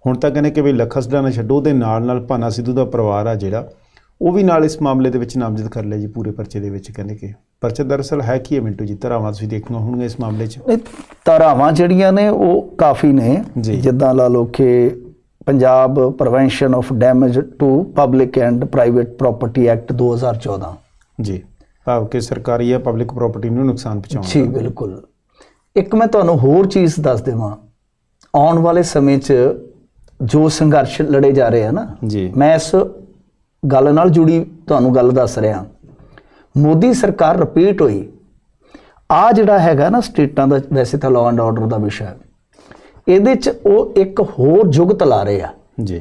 ਹੁਣ ਤਾਂ ਕਹਿੰਦੇ ਕਿ ਵੀ ਲੱਖਾ ਸਦਾਨਾ ਛੱਡੋ, ਉਹਦੇ ਨਾਲ ਭਾਨਾ ਸਿੱਧੂ ਦਾ ਪਰਿਵਾਰ ਆ ਜਿਹੜਾ, ਉਹ ਵੀ ਨਾਲ ਇਸ ਮਾਮਲੇ ਦੇ ਵਿੱਚ ਨਾਮਜ਼ਦ ਕਰ ਲਿਆ ਜੀ ਪੂਰੇ ਪਰਚੇ ਦੇ ਵਿੱਚ। ਕਹਿੰਦੇ ਕਿ ਪਰਚਾ ਦਰਅਸਲ ਹੈ ਕੀ ਹੈ ਮਿੰਟੂ ਜੀ, ਧਾਰਾਵਾਂ ਤੁਸੀਂ ਦੇਖੀਆਂ ਹੋਣਗੀਆਂ ਇਸ ਮਾਮਲੇ 'ਚ? ਧਾਰਾਵਾਂ ਜਿਹੜੀਆਂ ਨੇ ਉਹ ਕਾਫੀ ਨੇ, ਜਿੱਦਾਂ ਲਾ ਲਓ ਕਿ Punjab prevention of damage to public and private property act 2014 ਜੀ, ਭਾਵ ਕਿ ਸਰਕਾਰੀ ਜਾਂ ਪਬਲਿਕ ਪ੍ਰੋਪਰਟੀ ਨੂੰ ਨੁਕਸਾਨ ਪਹੁੰਚਾਉਣਾ। ਜੀ ਬਿਲਕੁਲ। ਇੱਕ ਮੈਂ ਤੁਹਾਨੂੰ ਹੋਰ ਚੀਜ਼ ਦੱਸ ਦੇਵਾਂ, ਆਉਣ ਵਾਲੇ ਸਮੇਂ 'ਚ ਜੋ ਸੰਘਰਸ਼ ਲੜੇ ਜਾ ਰਹੇ ਆ ਨਾ ਜੀ, ਮੈਂ ਇਸ ਗੱਲ ਨਾਲ ਜੁੜੀ ਤੁਹਾਨੂੰ ਗੱਲ ਦੱਸ ਰਿਹਾ। ਮੋਦੀ ਸਰਕਾਰ ਰਿਪੀਟ ਹੋਈ, ਆ ਜਿਹੜਾ ਹੈਗਾ ਨਾ ਸਟੇਟਾਂ ਦਾ, ਵੈਸੇ ਤਾਂ ਲਾਅ ਐਂਡ ਆਰਡਰ ਦਾ ਵਿਸ਼ਾ, ਇਹਦੇ 'ਚ ਉਹ ਇੱਕ ਹੋਰ ਜੁਗਤ ਲਾ ਰਹੇ ਆ ਜੀ।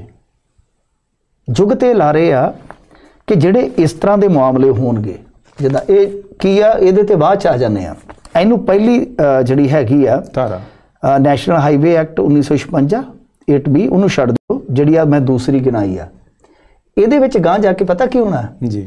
ਜੁਗਤ ਇਹ ਲਾ ਰਹੇ ਆ ਕਿ ਜਿਹੜੇ ਇਸ ਤਰ੍ਹਾਂ ਦੇ ਮਾਮਲੇ ਹੋਣਗੇ, ਜਿੱਦਾਂ ਇਹ ਕੀ ਆ, ਇਹਦੇ ਤੇ ਬਾਅਦ 'ਚ ਆ ਜਾਂਦੇ ਆ। ਇਹਨੂੰ ਪਹਿਲੀ ਜਿਹੜੀ ਹੈਗੀ ਆ ਧਾਰਾ ਨੈਸ਼ਨਲ ਹਾਈਵੇ ਐਕਟ 1956 8B, ਉਹਨੂੰ ਛੱਡ ਦਿਓ, ਜਿਹੜੀ ਆ ਮੈਂ ਦੂਸਰੀ ਗਿਣਾਈ ਆ। ਇਹਦੇ ਵਿੱਚ ਗਾਂਹ ਜਾ ਕੇ ਪਤਾ ਕੀ ਹੋਣਾ ਜੀ,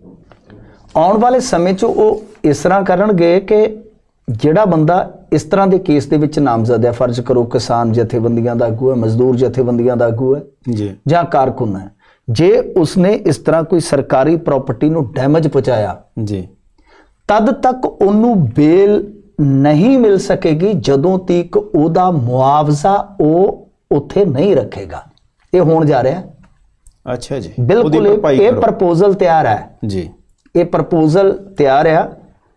ਆਉਣ ਵਾਲੇ ਸਮੇਂ 'ਚ ਉਹ ਇਸ ਤਰ੍ਹਾਂ ਕਰਨਗੇ ਕਿ ਜਿਹੜਾ ਬੰਦਾ ਇਸ ਤਰ੍ਹਾਂ ਦੇ ਕੇਸ ਦੇ ਵਿੱਚ ਨਾਮਜ਼ਦ ਹੈ, ਫਰਜ਼ ਕਰੋ ਕਿਸਾਨ ਜਥੇਬੰਦੀਆਂ ਦਾ ਆਗੂ ਹੈ, ਮਜ਼ਦੂਰ ਜਥੇਬੰਦੀਆਂ ਦਾ ਆਗੂ ਹੈ ਜੀ, ਜਾਂ ਕਾਰਕੁਨ ਹੈ, ਜੇ ਉਸਨੇ ਇਸ ਤਰ੍ਹਾਂ ਕੋਈ ਸਰਕਾਰੀ ਪ੍ਰਾਪਰਟੀ ਨੂੰ ਡੈਮੇਜ ਪਹੁੰਚਾਇਆ ਜੀ, ਤਦ ਤੱਕ ਉਹਨੂੰ ਬੇਲ ਨਹੀਂ ਮਿਲ ਸਕੇਗੀ ਜਦੋਂ ਤੱਕ ਉਹਦਾ ਮੁਆਵਜ਼ਾ ਉਹ ਉੱਥੇ ਨਹੀਂ ਰੱਖੇਗਾ। ਇਹ ਹੋਣ ਜਾ ਰਿਹਾ। ਅੱਛਾ ਜੀ, ਬਿਲਕੁਲ। ਇਹ ਪ੍ਰਪੋਜ਼ਲ ਤਿਆਰ ਹੈ ਜੀ, ਇਹ ਪ੍ਰਪੋਜ਼ਲ ਤਿਆਰ ਆ,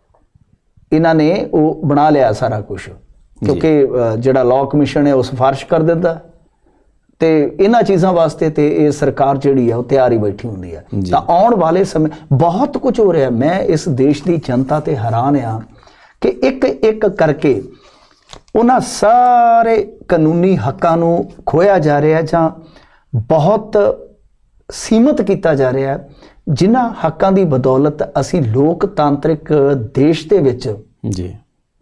ਇਹਨਾਂ ਨੇ ਉਹ ਬਣਾ ਲਿਆ ਸਾਰਾ ਕੁਝ, ਕਿਉਂਕਿ ਜਿਹੜਾ ਲਾਅ ਕਮਿਸ਼ਨ ਹੈ ਉਹ ਸਿਫਾਰਿਸ਼ ਕਰ ਦਿੰਦਾ, ਤੇ ਇਹਨਾਂ ਚੀਜ਼ਾਂ ਵਾਸਤੇ ਤੇ ਇਹ ਸਰਕਾਰ ਜਿਹੜੀ ਆ ਉਹ ਤਿਆਰ ਹੀ ਬੈਠੀ ਹੁੰਦੀ ਹੈ। ਤਾਂ ਆਉਣ ਵਾਲੇ ਸਮੇਂ ਬਹੁਤ ਕੁਝ ਹੋ ਰਿਹਾ। ਮੈਂ ਇਸ ਦੇਸ਼ ਦੀ ਜਨਤਾ ਤੇ ਹੈਰਾਨ ਆ ਕਿ ਇੱਕ ਇੱਕ ਕਰਕੇ ਉਹਨਾਂ ਸਾਰੇ ਕਾਨੂੰਨੀ ਹੱਕਾਂ ਨੂੰ ਖੋਇਆ ਜਾ ਰਿਹਾ ਜਾਂ ਬਹੁਤ ਸੀਮਤ ਕੀਤਾ ਜਾ ਰਿਹਾ, ਜਿਨ੍ਹਾਂ ਹੱਕਾਂ ਦੀ ਬਦੌਲਤ ਅਸੀਂ ਲੋਕਤਾਂਤਰਿਕ ਦੇਸ਼ ਦੇ ਵਿੱਚ ਜੀ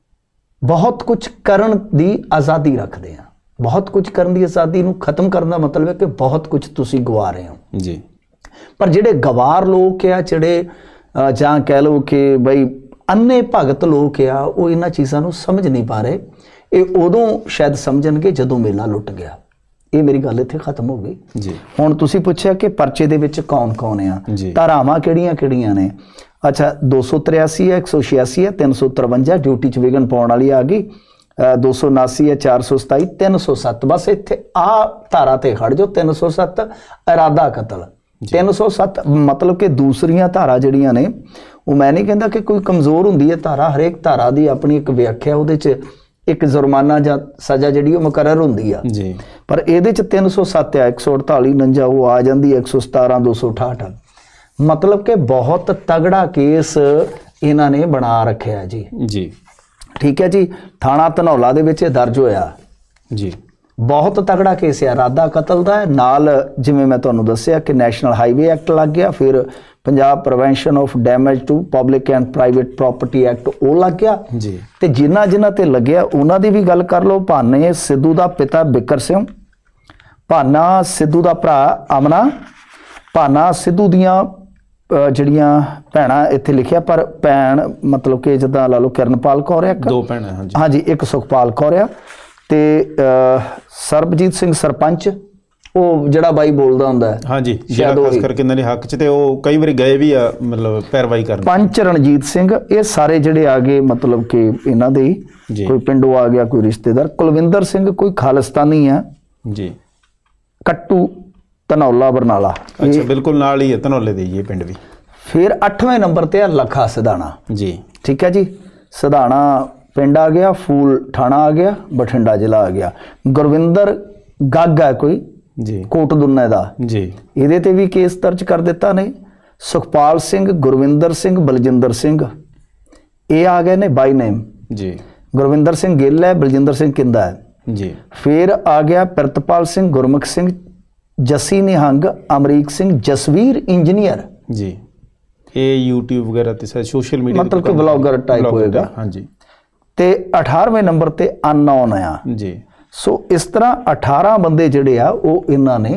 ਬਹੁਤ ਕੁਝ ਕਰਨ ਦੀ ਆਜ਼ਾਦੀ ਰੱਖਦੇ ਹਾਂ। ਬਹੁਤ ਕੁਝ ਕਰਨ ਦੀ ਆਜ਼ਾਦੀ ਨੂੰ ਖਤਮ ਕਰਨ ਦਾ ਮਤਲਬ ਹੈ ਕਿ ਬਹੁਤ ਕੁਝ ਤੁਸੀਂ ਗਵਾ ਰਹੇ ਹੋ ਜੀ। ਪਰ ਜਿਹੜੇ ਗਵਾਰ ਲੋਕ ਆ, ਜਿਹੜੇ ਜਾਂ ਕਹਿ ਲਓ ਕਿ ਬਈ ਅੰਨੇ ਭਗਤ ਲੋਕ ਆ, ਉਹ ਇਹਨਾਂ ਚੀਜ਼ਾਂ ਨੂੰ ਸਮਝ ਨਹੀਂ ਪਾ ਰਹੇ। ਇਹ ਉਦੋਂ ਸ਼ਾਇਦ ਸਮਝਣਗੇ ਜਦੋਂ ਮੇਲਾ ਲੁੱਟ ਗਿਆ। ਇਹ ਮੇਰੀ ਗੱਲ ਇੱਥੇ ਖਤਮ ਹੋ ਗਈ ਜੀ। ਹੁਣ ਤੁਸੀਂ ਪੁੱਛਿਆ ਕਿ ਪਰਚੇ ਦੇ ਵਿੱਚ ਕੌਣ ਕੌਣ ਆ, ਧਾਰਾਵਾਂ ਕਿਹੜੀਆਂ ਕਿਹੜੀਆਂ ਨੇ? ਅੱਛਾ, 283 ਹੈ, 186 ਹੈ, 353 ਡਿਊਟੀ 'ਚ ਵਿਘਨ ਪਾਉਣ ਵਾਲੀ ਆ ਗਈ, 279 ਹੈ, 427, 307। ਬਸ ਇੱਥੇ ਆ ਧਾਰਾ ਤੇ ਖੜ ਜਾਓ। 307 ਇਰਾਦਾ ਕਤਲ, 307 ਮਤਲਬ ਕਿ ਦੂਸਰੀਆਂ ਧਾਰਾ ਜਿਹੜੀਆਂ ਨੇ ਉਹ ਮੈਂ ਨਹੀਂ ਕਹਿੰਦਾ ਕਿ ਕੋਈ ਕਮਜ਼ੋਰ ਹੁੰਦੀ ਹੈ ਧਾਰਾ, ਹਰੇਕ ਧਾਰਾ ਦੀ ਆਪਣੀ ਇੱਕ ਵਿਆਖਿਆ, ਉਹਦੇ 'ਚ ਇੱਕ ਜੁਰਮਾਨਾ ਜਾਂ ਸਜ਼ਾ ਜਿਹੜੀ ਉਹ ਮੁਕਰਰ ਹੁੰਦੀ ਆ ਜੀ। ਪਰ ਇਹਦੇ 'ਚ 307 ਆ, 148 49 ਉਹ ਆ ਜਾਂਦੀ, 117 268, ਮਤਲਬ ਕਿ ਬਹੁਤ ਤਗੜਾ ਕੇਸ ਇਹਨਾਂ ਨੇ ਬਣਾ ਰੱਖਿਆ ਜੀ ਜੀ। ਠੀਕ ਹੈ ਜੀ। ਥਾਣਾ ਧਨੌਲਾ ਦੇ ਵਿੱਚ ਇਹ ਦਰਜ ਹੋਇਆ ਜੀ। ਬਹੁਤ ਤਗੜਾ ਕੇਸ ਹੈ, ਇਰਾਦਾ ਕਤਲ ਦਾ। ਨਾਲ ਜਿਵੇਂ ਮੈਂ ਤੁਹਾਨੂੰ ਦੱਸਿਆ ਕਿ ਨੈਸ਼ਨਲ ਹਾਈਵੇ ਐਕਟ ਲੱਗ ਗਿਆ, ਫਿਰ Punjab prevention of damage to public and private property act ਉਹ ਲੱਗ ਗਿਆ ਜੀ। ਤੇ ਜਿਨ੍ਹਾਂ ਤੇ ਲੱਗਿਆ ਉਹਨਾਂ ਦੀ ਵੀ ਗੱਲ ਕਰ ਲਓ। ਭਾਨੇ ਸਿੱਧੂ ਦਾ ਪਿਤਾ ਬਿਕਰ ਸਿੰਘ, ਭਾਨਾ ਸਿੱਧੂ ਦਾ ਭਰਾ ਅਮਨਾ, ਭਾਨਾ ਸਿੱਧੂ ਦੀਆਂ ਜਿਹੜੀਆਂ ਭੈਣਾਂ ਇੱਥੇ ਲਿਖਿਆ, ਪਰ ਭੈਣ ਮਤਲਬ ਕਿ ਜਿੱਦਾਂ ਲਾ ਲਓ ਕਿਰਨਪਾਲ ਕੌਰ ਆ, ਦੋ ਭੈਣਾਂ ਹਾਂਜੀ, ਇੱਕ ਸੁਖਪਾਲ ਕੌਰ ਆ, ਤੇ ਸਰਬਜੀਤ ਸਿੰਘ ਸਰਪੰਚ, ਉਹ ਜਿਹੜਾ ਬਾਈ ਬੋਲਦਾ ਹੁੰਦਾ ਹਾਂਜੀ, ਜਿਹੜਾ ਖਾਸ ਕਰਕੇ ਇਹਨਾਂ ਦੇ ਹੱਕ 'ਚ, ਤੇ ਉਹ ਕਈ ਵਾਰੀ ਗਏ ਵੀ ਆ ਮਤਲਬ ਪੈਰਵਾਈ ਕਰਨ। ਪੰਚ ਰਣਜੀਤ ਸਿੰਘ, ਇਹ ਸਾਰੇ ਜਿਹੜੇ ਆ ਗਏ ਮਤਲਬ ਕਿ ਇਹਨਾਂ ਦੇ ਕੋਈ ਪਿੰਡੋਂ ਆ ਗਿਆ, ਕੋਈ ਰਿਸ਼ਤੇਦਾਰ। ਕੁਲਵਿੰਦਰ ਸਿੰਘ ਕੋਈ ਖਾਲਿਸਤਾਨੀ ਆ ਜੀ, ਕੱਟੂ ਧਨੌਲਾ ਬਰਨਾਲਾ। ਅੱਛਾ, ਬਿਲਕੁਲ ਨਾਲ ਹੀ ਹੈ ਧਨੌਲੇ ਦੇ ਇਹ ਪਿੰਡ ਵੀ। ਫਿਰ 8ਵੇਂ ਨੰਬਰ ਤੇ ਆ ਲੱਖਾ ਸਿਧਾਣਾ ਜੀ। ਠੀਕ ਹੈ ਜੀ। ਸਿਧਾਣਾ ਪਿੰਡ ਆ ਗਿਆ, ਫੂਲ ਥਾਣਾ ਆ ਗਿਆ, ਬਠਿੰਡਾ ਜ਼ਿਲ੍ਹਾ ਆ ਗਿਆ। ਗੁਰਵਿੰਦਰ ਗੱਗ ਹੈ ਕੋਈ ਜੀ, ਕੋਟ ਦੁੰਨੇ ਦਾ ਜੀ, ਇਹਦੇ ਤੇ ਵੀ ਕੇਸ ਦਰਜ ਕਰ ਦਿੱਤਾ ਨੇ। ਸੁਖਪਾਲ ਸਿੰਘ, ਗੁਰਵਿੰਦਰ ਸਿੰਘ, ਬਲਜਿੰਦਰ ਸਿੰਘ, ਇਹ ਆ ਗਏ ਨੇ ਬਾਈ ਨੇਮ ਜੀ। ਗੁਰਵਿੰਦਰ ਸਿੰਘ ਗਿੱਲ ਹੈ, ਬਲਜਿੰਦਰ ਸਿੰਘ ਕਿੰਦਾ ਹੈ ਜੀ। ਫਿਰ ਆ ਗਿਆ ਪ੍ਰਿਤਪਾਲ ਸਿੰਘ, ਗੁਰਮੁਖ ਸਿੰਘ, ਜੱਸੀ ਨਿਹੰਗ, ਅਮਰੀਕ ਸਿੰਘ, ਜਸਵੀਰ ਇੰਜੀਨੀਅਰ ਜੀ। ਇਹ YouTube ਵਗੈਰਾ ਤੇ ਸੋਸ਼ਲ ਮੀਡੀਆ ਮਤਲਬ ਕਿ ਬਲੌਗਰ ਟਾਈਪ ਹੋਏਗਾ ਹਾਂਜੀ। ਤੇ 18ਵੇਂ ਨੰਬਰ ਤੇ ਅਨਨੋਨ ਆ ਜੀ। ਸੋ ਇਸ ਤਰ੍ਹਾਂ 18 ਬੰਦੇ ਜਿਹੜੇ ਆ ਉਹ ਇਹਨਾਂ ਨੇ,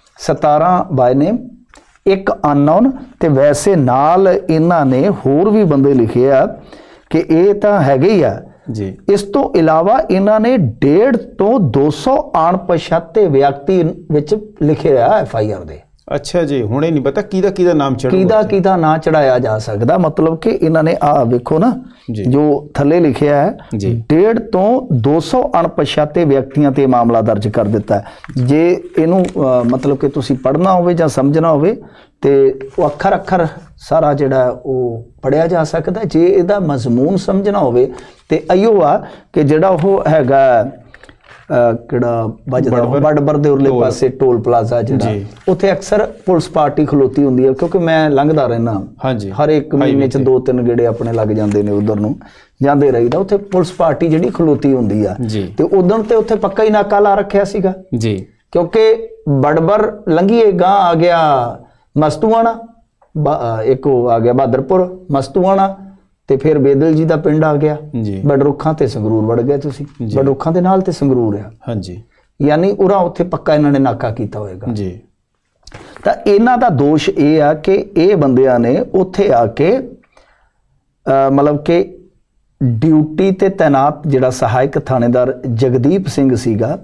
17 ਬਾਏ ਨੇਮ, ਇੱਕ ਅਨਨੋਨ। ਤੇ ਵੈਸੇ ਨਾਲ ਇਹਨਾਂ ਨੇ ਹੋਰ ਵੀ ਬੰਦੇ ਲਿਖੇ ਆ ਕਿ ਇਹ ਤਾਂ ਹੈਗੇ ਹੀ ਆ, ਜੀ। ਇਸ ਤੋਂ ਇਲਾਵਾ ਇਹਨਾਂ ਨੇ 150 ਤੋਂ 200 ਅਣਪਛਾਤੇ ਵਿਅਕਤੀ ਵਿੱਚ ਲਿਖਿਆ FIR ਦੇ। ਅੱਛਾ ਜੀ, ਹੁਣ ਇਹ ਨਹੀਂ ਪਤਾ ਕਿਹਦਾ ਨਾਮ ਚੜੂਗਾ, ਕਿਹਦਾ ਨਾਂ ਚੜਾਇਆ ਜਾ ਸਕਦਾ। ਮਤਲਬ ਕਿ ਇਹਨਾਂ ਨੇ ਆ ਵੇਖੋ ਨਾ ਜੋ ਥੱਲੇ ਲਿਖਿਆ ਹੈ 150 ਤੋਂ 200 ਅਣਪਛਾਤੇ ਵਿਅਕਤੀਆਂ ਤੇ ਮਾਮਲਾ ਦਰਜ ਕਰ ਦਿੱਤਾ ਹੈ। ਜੇ ਇਹਨੂੰ ਮਤਲਬ ਕਿ ਤੁਸੀਂ ਪੜ੍ਹਨਾ ਹੋਵੇ ਜਾਂ ਸਮਝਣਾ ਹੋਵੇ ਤੇ ਉਹ ਅੱਖਰ ਸਾਰਾ ਜਿਹੜਾ ਉਹ ਪੜਿਆ ਜਾ ਸਕਦਾ। ਜੇ ਇਹਦਾ ਮਜ਼ਮੂਨ ਸਮਝਣਾ ਹੋਵੇ ਤੇ ਅਈਓ ਆ ਕਿ ਜਿਹੜਾ ਉਹ ਹੈਗਾ ਕਿਹੜਾ ਬੜਬਰ ਦੇ ਉਰਲੇ ਪਾਸੇ ਟੋਲ ਪਲਾਜ਼ਾ ਜਿਹੜਾ ਉੱਥੇ ਅਕਸਰ ਪੁਲਿਸ ਪਾਰਟੀ ਖਲੋਤੀ ਹੁੰਦੀ ਹੈ, ਕਿਉਂਕਿ ਮੈਂ ਲੰਘਦਾ ਰਹਿਣਾ ਹਰ ਇੱਕ ਮਹੀਨੇ 'ਚ 2-3 ਗੇੜੇ ਆਪਣੇ ਲੱਗ ਜਾਂਦੇ ਨੇ, ਉਧਰ ਨੂੰ ਜਾਂਦੇ ਰਹੀਦਾ। ਉੱਥੇ ਪੁਲਿਸ ਪਾਰਟੀ ਜਿਹੜੀ ਖਲੋਤੀ ਹੁੰਦੀ ਆ ਤੇ ਉਦੋਂ ਤੇ ਉੱਥੇ ਪੱਕਾ ਹੀ ਨਾਕਾ ਲਾ ਰੱਖਿਆ ਸੀਗਾ ਜੀ, ਕਿਉਂਕਿ ਬੜਬਰ ਲੰਘੀਏ ਗਾਂ ਆ ਗਿਆ ਮਸਤੂਆਣਾ, ਇੱਕ ਉਹ ਆ ਗਿਆ ਬਹਾਦਰਪੁਰ ਮਸਤੂਆਣਾ ਤੇ ਫਿਰ ਬੇਦਲ ਜੀ ਦਾ ਪਿੰਡ ਆ ਗਿਆ ਬਡਰੁੱਖਾਂ ਤੇ ਸੰਗਰੂਰ ਵੜ ਗਏ ਤੁਸੀਂ। ਬਡਰੁੱਖਾਂ ਦੇ ਨਾਲ ਤੇ ਸੰਗਰੂਰ ਆ, ਹਾਂਜੀ, ਯਾਨੀ ਉਰਾ ਉੱਥੇ ਪੱਕਾ ਇਹਨਾਂ ਨੇ ਨਾਕਾ ਕੀਤਾ ਹੋਏਗਾ ਜੀ। ਤਾਂ ਇਹਨਾਂ ਦਾ ਦੋਸ਼ ਇਹ ਆ ਕਿ ਇਹ ਬੰਦਿਆਂ ਨੇ ਉੱਥੇ ਆ ਕੇ ਮਤਲਬ ਕਿ ਡਿਊਟੀ ਤੇ ਤੈਨਾਤ ਜਿਹੜਾ ਸਹਾਇਕ ਥਾਣੇਦਾਰ ਜਗਦੀਪ ਸਿੰਘ ਸੀਗਾ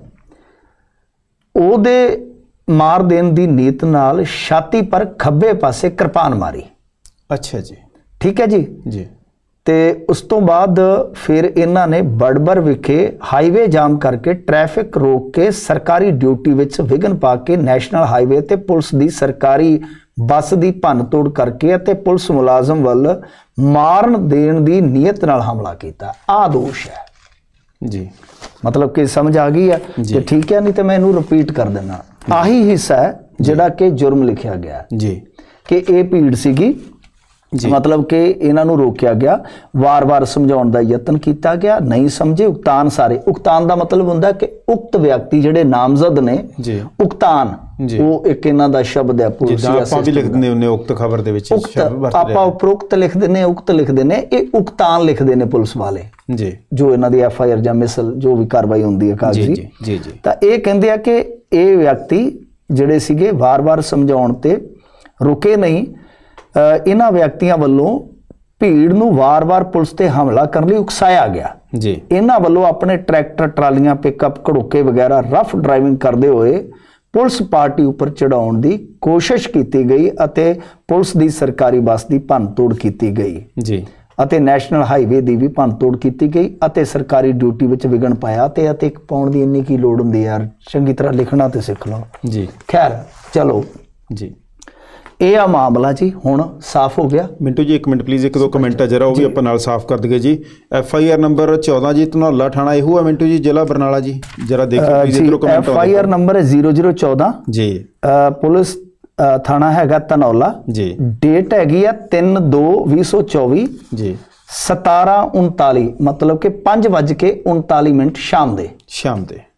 ਉਹਦੇ ਮਾਰ ਦੇਣ ਦੀ ਨੀਤ ਨਾਲ ਛਾਤੀ ਪਰ ਖੱਬੇ ਪਾਸੇ ਕਿਰਪਾਨ ਮਾਰੀ। ਅੱਛਾ ਜੀ, ਠੀਕ ਹੈ ਜੀ ਜੀ। ਤੇ ਉਸ ਤੋਂ ਬਾਅਦ ਫਿਰ ਇਹਨਾਂ ਨੇ ਬੜਬਰ ਵਿਖੇ ਹਾਈਵੇ ਜਾਮ ਕਰਕੇ ਟ੍ਰੈਫਿਕ ਰੋਕ ਕੇ ਸਰਕਾਰੀ ਡਿਊਟੀ ਵਿੱਚ ਵਿਘਨ ਪਾ ਕੇ ਨੈਸ਼ਨਲ ਹਾਈਵੇ ਤੇ ਪੁਲਿਸ ਦੀ ਸਰਕਾਰੀ ਬੱਸ ਦੀ ਭੰਨਤੋੜ ਕਰਕੇ ਅਤੇ ਪੁਲਿਸ ਮੁਲਾਜ਼ਮ ਵੱਲ ਮਾਰਨ ਦੇਣ ਦੀ ਨੀਅਤ ਨਾਲ ਹਮਲਾ ਕੀਤਾ। ਆਹ ਦੋਸ਼ ਹੈ ਜੀ। ਮਤਲਬ ਕਿ ਸਮਝ ਆ ਗਈ ਹੈ ਕਿ ਠੀਕ ਹੈ, ਨਹੀਂ ਤੇ ਮੈਂ ਇਹਨੂੰ ਰਿਪੀਟ ਕਰ ਦਿੰਦਾ। ਆਹੀ ਹਿੱਸਾ ਹੈ ਜਿਹੜਾ ਕਿ ਜੁਰਮ ਲਿਖਿਆ ਗਿਆ ਜੀ ਕਿ ਇਹ ਭੀੜ ਸੀਗੀ, ਮਤਲਬ ਕਿ ਇਹਨਾਂ ਨੂੰ ਰੋਕਿਆ ਗਿਆ, ਵਾਰ-ਵਾਰ ਸਮਝਾਉਣ ਦਾ ਯਤਨ ਕੀਤਾ ਗਿਆ, ਨਹੀਂ ਸਮਝੇ। ਉਕਤਾਨ ਸਾਰੇ, ਉਕਤਾਨ ਦਾ ਮਤਲਬ ਹੁੰਦਾ ਕਿ ਉਕਤ ਵਿਅਕਤੀ ਜਿਹੜੇ ਨਾਮਜ਼ਦ ਨੇ ਉਕਤਾਨ, ਉਹ ਇੱਕ ਇਹਨਾਂ ਦਾ ਸ਼ਬਦ ਹੈ ਪੁਲਿਸ ਆਪਾਂ ਵੀ ਲਿਖ ਦਿੰਦੇ ਹੁੰਦੇ ਉਕਤ ਖਬਰ ਦੇ ਵਿੱਚ, ਆਪਾਂ ਉਪਰੋਕਤ ਲਿਖ ਦਿੰਦੇ, ਉਕਤ ਲਿਖਦੇ ਨੇ, ਇਹ ਉਕਤਾਨ ਲਿਖਦੇ ਨੇ ਪੁਲਿਸ ਵਾਲੇ ਜੀ, ਜੋ ਇਹਨਾਂ ਦੀ FIR ਜਾਂ ਮਿਸਲ ਜੋ ਵੀ ਕਾਰਵਾਈ ਹੁੰਦੀ ਹੈ ਕਾਗਜ਼ੀ। ਤਾਂ ਇਹ ਕਹਿੰਦੇ ਆ ਕਿ ਇਹ ਵਿਅਕਤੀ ਜਿਹੜੇ ਸੀਗੇ ਵਾਰ-ਵਾਰ ਸਮਝਾਉਣ ਤੇ ਰੁਕੇ ਨਹੀਂ। ਇਹਨਾਂ ਵਿਅਕਤੀਆਂ ਵੱਲੋਂ ਭੀੜ ਨੂੰ ਵਾਰ-ਵਾਰ ਪੁਲਿਸ ਤੇ ਹਮਲਾ ਕਰਨ ਲਈ ਉਕਸਾਇਆ ਗਿਆ ਜੀ। ਇਹਨਾਂ ਵੱਲੋਂ ਆਪਣੇ ਟਰੈਕਟਰ, ਟਰਾਲੀਆਂ, ਪਿਕਅਪ, ਘੜੋਕੇ ਵਗੈਰਾ ਰਫ ਡਰਾਈਵਿੰਗ ਕਰਦੇ ਹੋਏ ਪੁਲਿਸ ਪਾਰਟੀ ਉੱਪਰ ਚੜਾਉਣ ਦੀ ਕੋਸ਼ਿਸ਼ ਕੀਤੀ ਗਈ ਅਤੇ ਪੁਲਿਸ ਦੀ ਸਰਕਾਰੀ ਬੱਸ ਦੀ ਭੰਨਤੋੜ ਕੀਤੀ ਗਈ ਜੀ ਅਤੇ ਨੈਸ਼ਨਲ ਹਾਈਵੇ ਦੀ ਵੀ ਭੰਨਤੋੜ ਕੀਤੀ ਗਈ ਅਤੇ ਸਰਕਾਰੀ ਡਿਊਟੀ ਵਿੱਚ ਵਿਘਨ ਪਾਇਆ। ਤੇ ਇੱਕ ਪਾਉਣ ਦੀ ਇੰਨੀ ਕੀ ਲੋੜ ਹੁੰਦੀ ਯਾਰ, ਚੰਗੀ ਤਰ੍ਹਾਂ ਲਿਖਣਾ ਤੇ ਸਿੱਖ ਲਓ ਜੀ। ਖੈਰ ਚਲੋ ਜੀ, ਇਹ ਆ ਮਾਮਲਾ ਜੀ, ਹੁਣ ਸਾਫ਼ ਹੋ ਗਿਆ। ਮਿੰਟੂ ਜੀ 1 ਮਿੰਟ ਪਲੀਜ਼, 1-2 ਕਮੈਂਟ ਆ ਜਰਾ ਉਹ ਵੀ ਆਪਾਂ ਨਾਲ ਸਾਫ਼ ਕਰ ਦਈਏ ਜੀ। FIR ਨੰਬਰ 14 ਜੀ, ਧਨੌਲਾ ਥਾਣਾ ਇਹੋ ਹੈ ਮਿੰਟੂ ਜੀ, ਜ਼ਿਲ੍ਹਾ ਬਰਨਾਲਾ ਜੀ। ਜਰਾ ਦੇਖੋ ਪਲੀਜ਼ ਇਧਰੋਂ ਕਮੈਂਟ ਆਉਂਦੇ। FIR ਨੰਬਰ ਹੈ 0014 ਜੀ, ਪੁਲਿਸ ਥਾਣਾ ਹੈਗਾ ਧਨੌਲਾ ਜੀ। ਡੇਟ ਹੈਗੀ ਆ 3/2/2024 ਜੀ, 17:39 ਮਤਲਬ ਕਿ 5:39 ਸ਼ਾਮ ਦੇ